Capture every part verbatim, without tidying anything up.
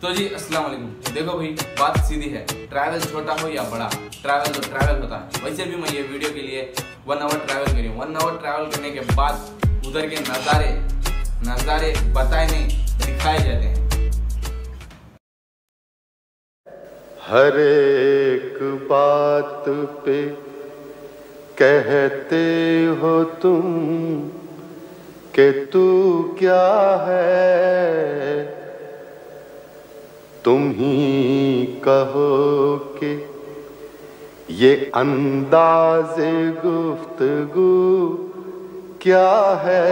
तो जी अस्सलाम वालेकुम। देखो भाई, बात सीधी है, ट्रैवल छोटा हो या बड़ा, ट्रैवल तो ट्रैवल होता है। वैसे भी मैं ये वीडियो के लिए वन आवर ट्रैवल करी हूँ। वन आवर ट्रैवल करने के बाद उधर के नज़ारे नज़ारे बताए नहीं, दिखाए जाते हैं। हर एक बात पे कहते हो तुम कि तू क्या है, तुम ही कहो कि ये अंदाज़े गुफ्तगू क्या है।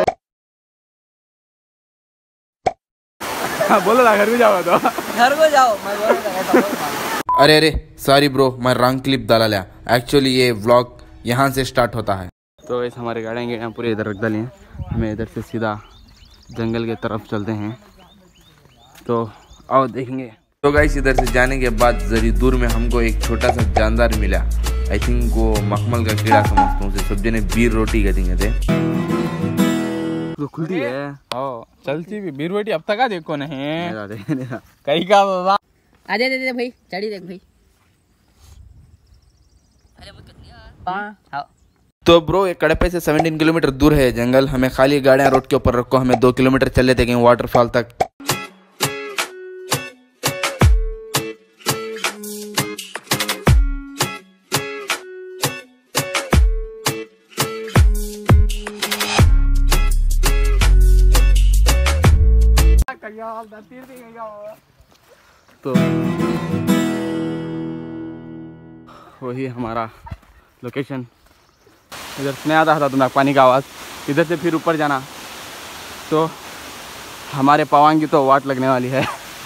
हाँ बोलो ना, घर को जाओ तो घर को जाओ। मैं बोल अरे अरे सॉरी ब्रो, मैं रॉन्ग क्लिप डाला लिया। एक्चुअली ये व्लॉग यहाँ से स्टार्ट होता है। तो इस हमारे गाड़ियाँ यहाँ पूरे इधर रख डाली हैं। हमें इधर से सीधा जंगल के तरफ चलते हैं, तो आओ देखेंगे। तो गाइस, इधर से जाने के बाद जरी दूर में हमको एक छोटा सा जानदार मिला। आई थिंक वो मखमल का कीड़ा समझता हूँ। सब्जी ने बीर रोटी करेंगे थे तो खुलती है। ओ चलती भी बीर रोटी अब तक देखो नहीं आ कहीं का बाबा। दे दे दे भाई, चढ़ी देख भाई। हाँ। तो ब्रो, ये कड़पे से सत्रह किलोमीटर दूर है जंगल। हमें खाली गाड़ियाँ रोड के ऊपर रखो, हमें दो किलोमीटर चले थे कहीं वाटरफॉल तक। तो वही हमारा लोकेशन। इधर से नहीं आता था तुम्हारा पानी का आवाज़। इधर से फिर ऊपर जाना तो हमारे पवांग की तो वाट लगने वाली है।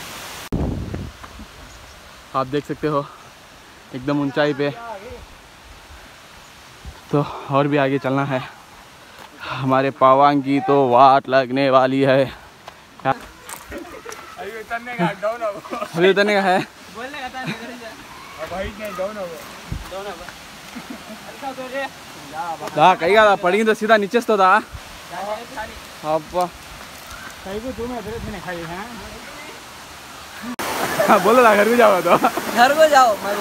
आप देख सकते हो एकदम ऊंचाई पे। तो और भी आगे चलना है, हमारे पवांग की तो वाट लगने वाली है। अभी उतरने का अभी उतरने का है। हाँ कहीं का पड़ी तो सीधा नीचे तो था। अब बोलो ना, घर को जाओ तो घर को जाओ। मैं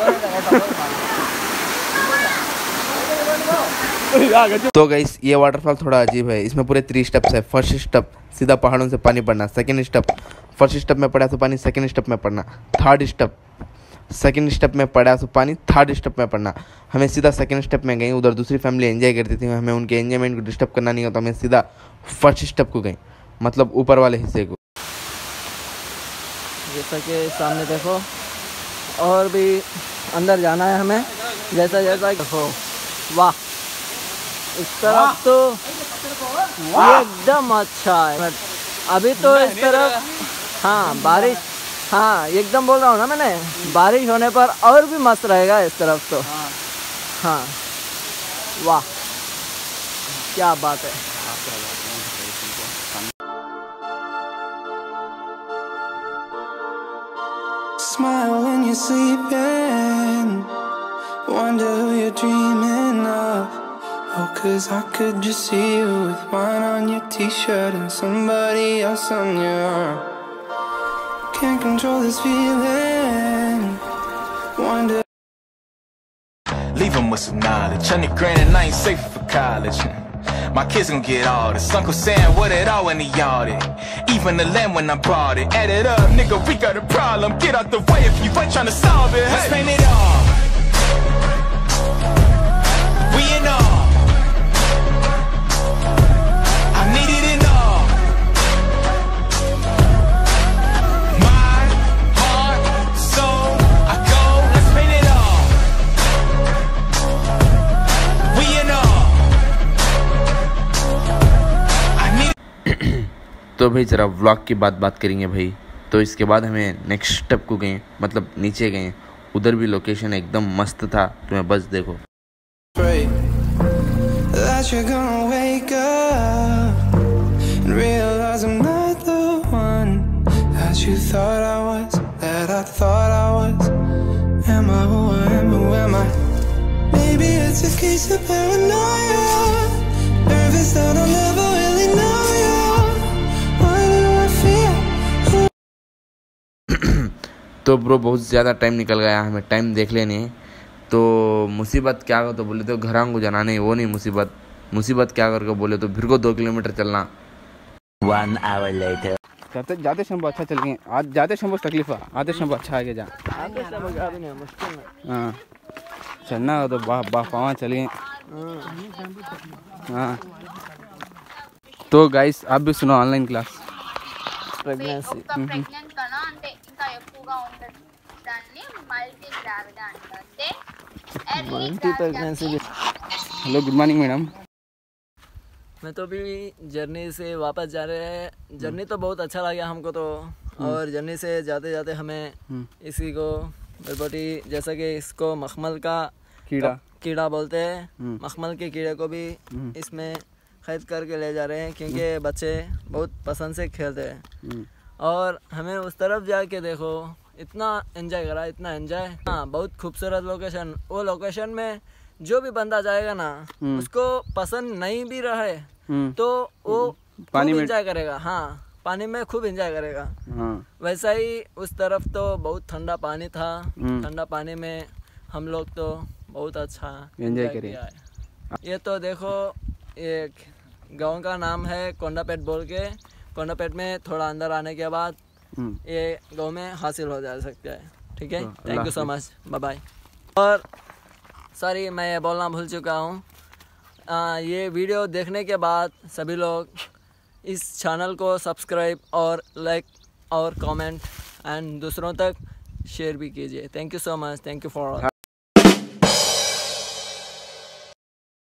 बोल तो गाइस, ये वाटरफॉल थोड़ा अजीब है। इसमें पूरे थ्री स्टेप्स है। फर्स्ट स्टेप सीधा पहाड़ों से पानी पड़ना। सेकंड स्टेप फर्स्ट स्टेप में पड़ा तो पानी सेकंड स्टेप में पड़ना। थर्ड स्टेप सेकंड स्टेप में पड़ा तो पानी थर्ड स्टेप में पड़ना। हमें सीधा सेकंड स्टेप में गई। उधर दूसरी फैमिली एंजॉय करती थी, हमें उनके एंजॉयमेंट को डिस्टर्ब करना नहीं होता। हमें सीधा फर्स्ट स्टेप को गई, मतलब ऊपर वाले हिस्से को। जैसा कि सामने देखो, और भी अंदर जाना है हमें। जैसा जैसा देखो, वाह इस तरफ तो एकदम अच्छा है। अभी तो इस तरफ हाँ बारिश, हाँ एकदम बोल रहा हूँ ना मैंने, बारिश होने पर और भी मस्त रहेगा इस तरफ तो। हाँ वाह क्या बात है। Smile when you're sleeping, wonder who you're dreaming of. Oh, cause I could just see you with wine on your t-shirt and somebody else on your arm. Can't control this feeling, wonder. Leave them with some knowledge. Hundred grand and I ain't safe for college. My kids gon' get all this. Uncle Sam, what it all when he yard it. Even the land when I bought it. Add it up, nigga, we got a problem. Get out the way if you ain't tryna solve it. Let's paint it all. We in all. I need it in all. Mind, heart, soul. I go. Let's paint it all. We in all. तो भाई जरा vlog की बात बात करेंगे भाई। तो इसके बाद हमें नेक्स्ट स्टेप को गए, मतलब नीचे गए। उधर भी लोकेशन एकदम मस्त था, तुम्हें बस देखो। That you're gonna wake up and realize I'm not the one that you thought I was, that I thought I was. Am I who I am, who am I? Maybe it's a case of paranoia, nervous that I'll never really know you. Why do I feel तो bro बहुत ज़्यादा time निकल गया, हमें time देख लेने। तो मुसीबत क्या कर तो बोले तो घर को जाना, नहीं वो नहीं मुसीबत। मुसीबत क्या करके बोले तो फिर को दो किलोमीटर चलना। One hour later. जाते जाते शंभू अच्छा चल गए, आज जाते शंभू तकलीफ है, आते शंभू अच्छा आगे जा। हाँ चलना हो तो बाह बाह पावा चल गए। हाँ तो गाइस आप भी सुनो ऑनलाइन क्लास। ప్రెగ్నెన్సీ ప్రెగ్నెంట్ కన్నా అంటే ఇంకా ఎక్కువగా ఉంటుంది దాన్ని మల్టీ గ్రావిడ్ అంటారు అంటే multi pregnancy. Hello good morning madam. मैं तो अभी जर्नी से वापस जा रहे हैं। जर्नी तो बहुत अच्छा लगा हमको तो, और जर्नी से जाते जाते हमें इसी को बरबटी जैसा कि इसको मखमल का कीड़ा कीड़ा बोलते हैं, मखमल के कीड़े को भी इसमें खरीद करके ले जा रहे हैं क्योंकि बच्चे बहुत पसंद से खेलते हैं। और हमें उस तरफ जाके देखो इतना एंजॉय करा, इतना एंजॉय। हाँ बहुत खूबसूरत लोकेशन। वो लोकेशन में जो भी बंदा जाएगा ना उसको पसंद नहीं भी रहे तो वो पानी में एंजॉय करेगा। हाँ पानी में खूब एंजॉय करेगा। हाँ वैसा ही उस तरफ तो बहुत ठंडा पानी था। ठंडा पानी में हम लोग तो बहुत अच्छा एंजॉय किया करें। है। ये तो देखो एक गांव का नाम है कोंडापेट बोल के। कोंडापेट में थोड़ा अंदर आने के बाद ये गांव में हासिल हो जा सकता है। ठीक है, thank you so much, bye bye. और सॉरी मैं ये बोलना भूल चुका हूँ, ये वीडियो देखने के बाद सभी लोग इस चैनल को सब्सक्राइब और लाइक और कमेंट एंड दूसरों तक शेयर भी कीजिए। Thank you so much, thank you for all.